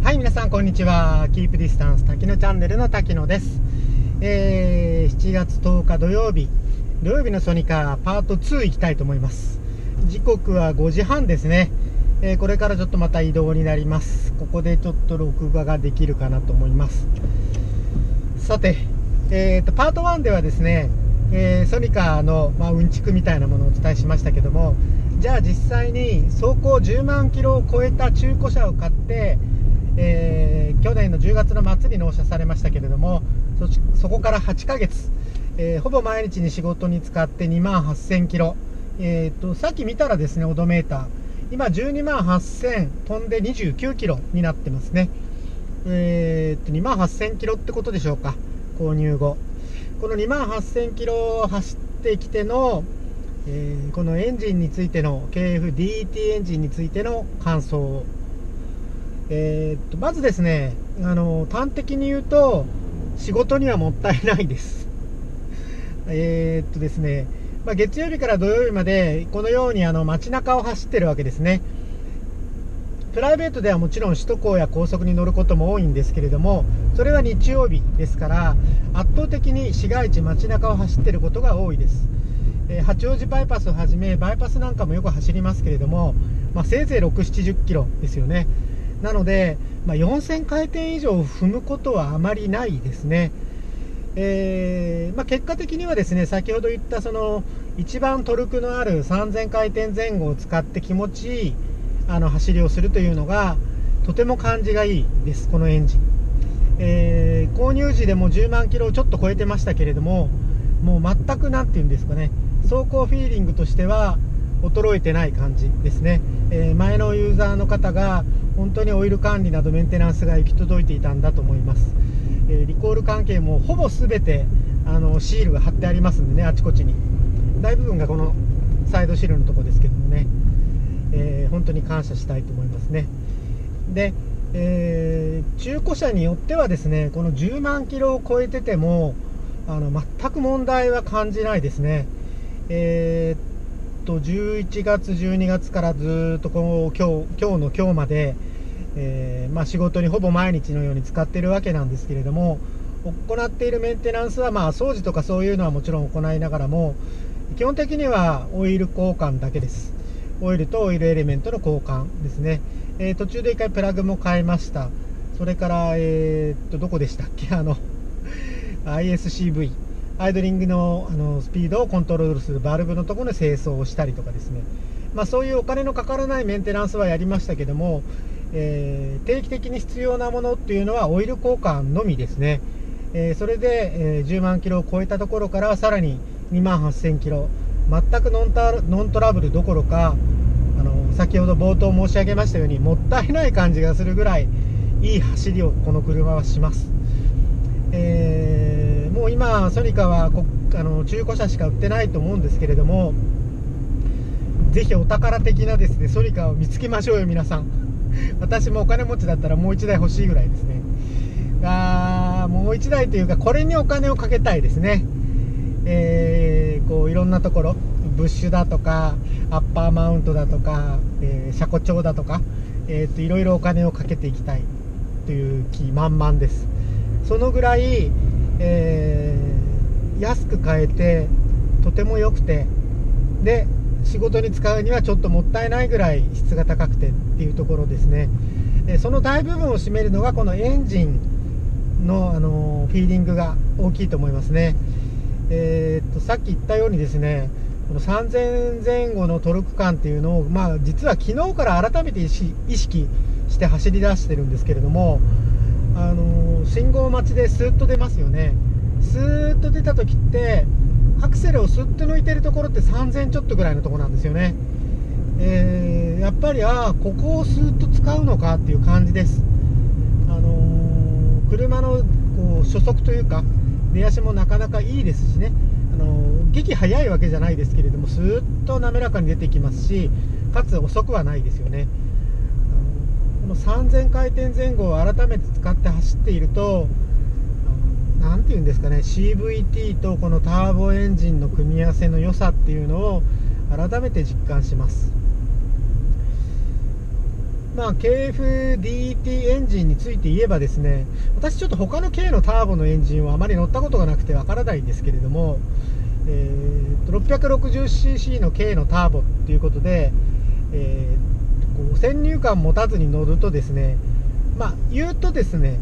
はい、皆さんこんにちは。キープディスタンス滝野チャンネルの滝野です。7月10日土曜日のソニカーパート2行きたいと思います。時刻は5時半ですね。これからちょっとまた移動になります。ここでちょっと録画ができるかなと思います。さて、パート1ではですね、ソニカーの、うんちくみたいなものをお伝えしましたけども、じゃあ実際に走行10万キロを超えた中古車を買って、去年の10月の末に納車されましたけれども、そこから8ヶ月、ほぼ毎日に仕事に使って2万8000キロ、さっき見たらですね、オドメーター今12万8000飛んで29キロになってますね。2万8000キロってことでしょうか、購入後。この2万8000キロを走ってきての、このエンジンについての KF-DT エンジンについての感想。まずですね、端的に言うと仕事にはもったいないです。ですね、月曜日から土曜日までこのように街中を走ってるわけですね。プライベートではもちろん首都高や高速に乗ることも多いんですけれども、それは日曜日ですから圧倒的に市街地街中を走ってることが多いです。八王子バイパスをはじめバイパスなんかもよく走りますけれども、せいぜい6、70キロですよね。なので、4000回転以上踏むことはあまりないですね。結果的にはですね、先ほど言ったその一番トルクのある3000回転前後を使って気持ちいい走りをするというのがとても感じがいいです、このエンジン。購入時でも10万キロをちょっと超えてましたけれども、もう全くなんていうんですかね、走行フィーリングとしては衰えてない感じですね。前のユーザーの方が本当にオイル管理などメンテナンスが行き届いていたんだと思います。リコール関係もほぼ全てシールが貼ってありますんでね、あちこちに。大部分がこのサイドシールのところですけどもね、本当に感謝したいと思いますね。で、中古車によってはですね、この10万キロを超えてても全く問題は感じないですね。11月12月からずっと今日の今日まで、仕事にほぼ毎日のように使っているわけなんですけれども、行っているメンテナンスは掃除とかそういうのはもちろん行いながらも、基本的にはオイル交換だけです。オイルとオイルエレメントの交換ですね。途中で1回プラグも変えました。それから、どこでしたっけ、ISCV、アイドリングの、スピードをコントロールするバルブのところに清掃をしたりとかですね、そういうお金のかからないメンテナンスはやりましたけども、定期的に必要なものっていうのはオイル交換のみですね。それで、10万キロを超えたところからさらに2万8000キロ、全くノントラブルどころか、先ほど冒頭申し上げましたようにもったいない感じがするぐらいいい走りをこの車はします。もう今ソニカは中古車しか売ってないと思うんですけれども、ぜひお宝的なですねソニカを見つけましょうよ皆さん。私もお金持ちだったらもう1台欲しいぐらいですね。もう1台というかこれにお金をかけたいですね。こういろんなところ、ブッシュだとかアッパーマウントだとか、車庫帳だとか、いろいろお金をかけていきたいという気満々です。そのぐらい、安く買えてとても良くて、で仕事に使うにはちょっともったいないぐらい質が高くてっていうところですね。その大部分を占めるのがこのエンジンの、フィーリングが大きいと思いますね。さっき言ったようにですね、この3000前後のトルク感っていうのを、実は昨日から改めて意識して走り出してるんですけれども、信号待ちでスーッと出ますよね。スーッと出た時ってアクセルをスッと抜いてるところって3000ちょっとぐらいのところなんですよね。やっぱりここをスーッと使うのかっていう感じです。車のこう初速というか出足もなかなかいいですしね、激速いわけじゃないですけれどもスーッと滑らかに出てきますし、かつ遅くはないですよね。この3000回転前後を改めて使って走っていると、なんていうんですかね、 CVT とこのターボエンジンの組み合わせの良さっていうのを改めて実感します。 KF-DT エンジンについて言えばですね、私ちょっと他の K のターボのエンジンはあまり乗ったことがなくてわからないんですけれども、660cc の K のターボっていうことで、こう先入観持たずに乗るとですね、言うとですね、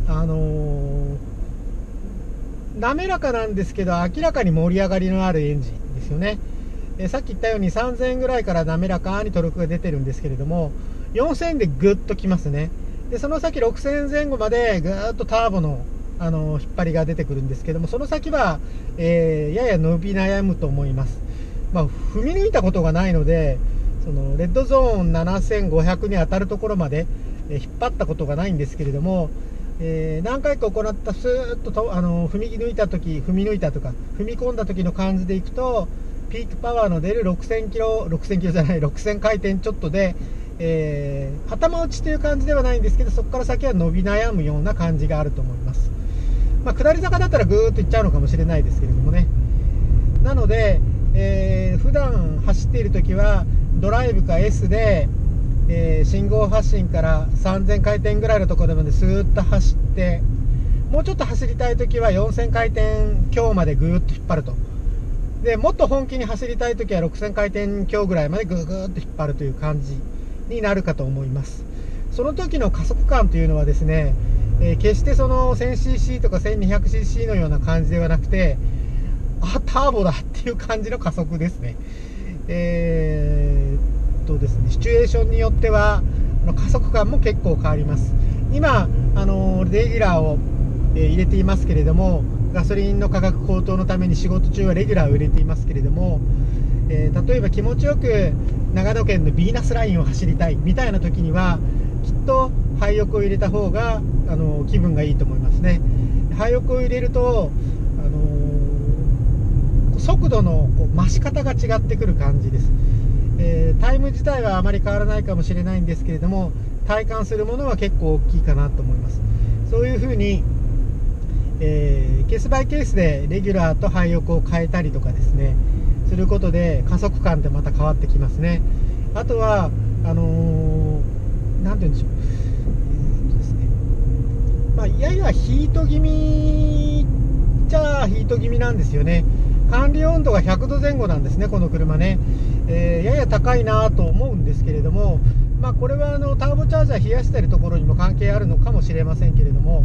滑らかなんですけど明らかに盛り上がりのあるエンジンですよね。さっき言ったように3000円ぐらいから滑らかにトルクが出てるんですけれども、4000円でぐっときますね。でその先6000円前後までぐーっとターボの、引っ張りが出てくるんですけども、その先は、やや伸び悩むと思います。踏み抜いたことがないので、そのレッドゾーン7500に当たるところまで、引っ張ったことがないんですけれども、何回か行ったスーッと踏み込んだ時の感じでいくと、ピークパワーの出る6000回転ちょっとで、頭打ちという感じではないんですけど、そこから先は伸び悩むような感じがあると思います。下り坂だったらぐーっといっちゃうのかもしれないですけれどもね。なので、普段走っている時はドライブか S で、信号発進から3000回転ぐらいのところまでスーッと走って、もうちょっと走りたい時は4000回転強までぐーっと引っ張ると。でもっと本気に走りたい時は6000回転強ぐらいまでぐーっと引っ張るという感じになるかと思います。その時の加速感というのはですね、決してその 1000cc とか 1200cc のような感じではなくて、ターボだっていう感じの加速ですね。ですね、シチュエーションによっては加速感も結構変わります。今レギュラーを、入れていますけれども、ガソリンの価格高騰のために仕事中はレギュラーを入れていますけれども、例えば気持ちよく長野県のビーナスラインを走りたいみたいな時には、きっと廃浴を入れた方が気分がいいと思いますね。廃浴を入れると速度の増し方が違ってくる感じです。タイム自体はあまり変わらないかもしれないんですけれども、体感するものは結構大きいかなと思います。そういうふうに、ケースバイケースでレギュラーと廃浴を変えたりとかですね、することで加速感ってまた変わってきますね。あとはなんて言うんでしょう、ですね、ややヒート気味じゃヒート気味なんですよね。管理温度が100度前後なんですね、この車ね。やや高いなと思うんですけれども、これはターボチャージャー冷やしているところにも関係あるのかもしれませんけれども、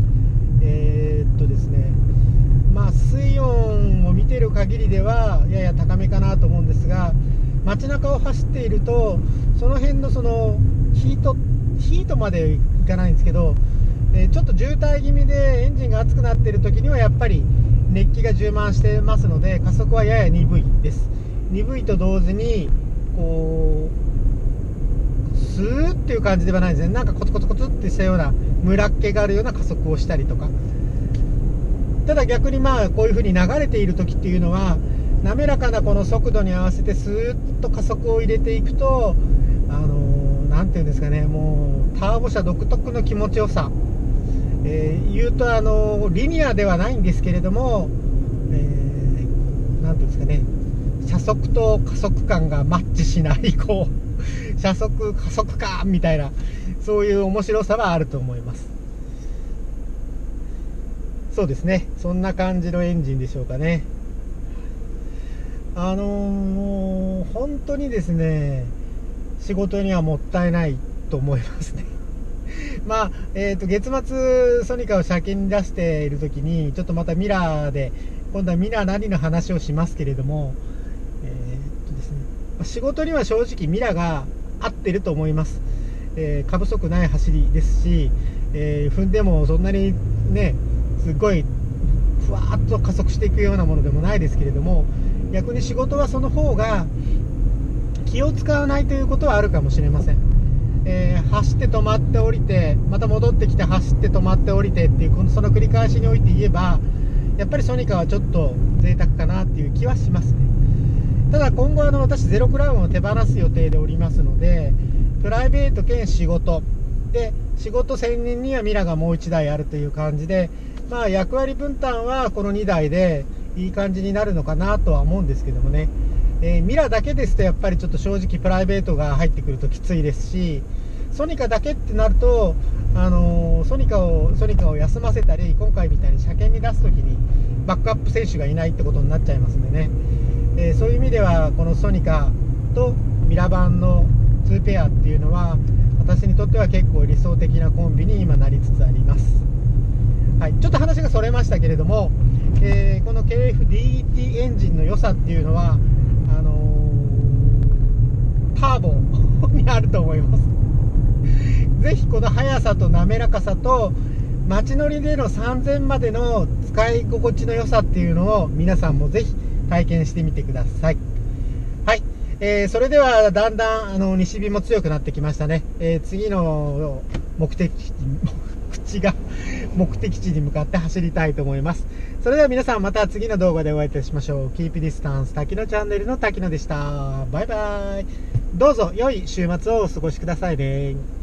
ですね、水温を見ている限りではやや高めかなと思うんですが、街中を走っているとその辺のヒートまでいかないんですけど、ちょっと渋滞気味でエンジンが熱くなっている時にはやっぱり熱気が充満していますので、加速はやや鈍いです。鈍いと同時にこうスーっていう感じではないですね。なんかコツコツコツってしたようなムラっ気があるような加速をしたりとか。ただ逆にこういう風に流れている時っていうのは、滑らかなこの速度に合わせてスーッと加速を入れていくと、なんていうんですかね、もうターボ車独特の気持ちよさ、言うとリニアではないんですけれども、なんていうんですかね、車速と加速感がマッチしない車速加速感みたいな、そういう面白さはあると思います。そうですね、そんな感じのエンジンでしょうかね。本当にですね、仕事にはもったいないと思いますね。月末ソニカを車検に出している時に、ちょっとまたミラーで今度はミラー何の話をしますけれども、ですね、仕事には正直ミラーが合ってると思います。過不足ない走りですし、踏んでもそんなにね、すごいふわーっと加速していくようなものでもないですけれども、逆に仕事はその方が気を使わないということはあるかもしれません。走って止まって降りて、また戻ってきて走って止まって降りてっていう、その繰り返しにおいて言えば、やっぱりソニカはちょっと贅沢かなっていう気はしますね。ただ今後私ゼロクラウンを手放す予定でおりますので、プライベート兼仕事で、仕事専任にはミラがもう1台あるという感じで、役割分担はこの2台でいい感じになるのかなとは思うんですけどもね。ミラだけですとやっぱりちょっと正直プライベートが入ってくるときついですし、 ソニカだけってなると、ソニカを休ませたり、今回みたいに車検に出すときにバックアップ選手がいないってことになっちゃいますんでね、そういう意味ではこのソニカとミラバンの2ペアっていうのは私にとっては結構理想的なコンビに今なりつつあります。はい、ちょっと話がそれましたけれども、この KF-DT エンジンの良さっていうのはターボにあると思います。ぜひこの速さと滑らかさと街乗りでの3000までの使い心地の良さっていうのを皆さんもぜひ体験してみてください。はい、それではだんだん西日も強くなってきましたね。次の目的地に向かって走りたいと思います。それでは皆さんまた次の動画でお会いいたしましょう。キープディスタンス滝野チャンネルの滝野でした。バイバイ。どうぞ良い週末をお過ごしくださいね。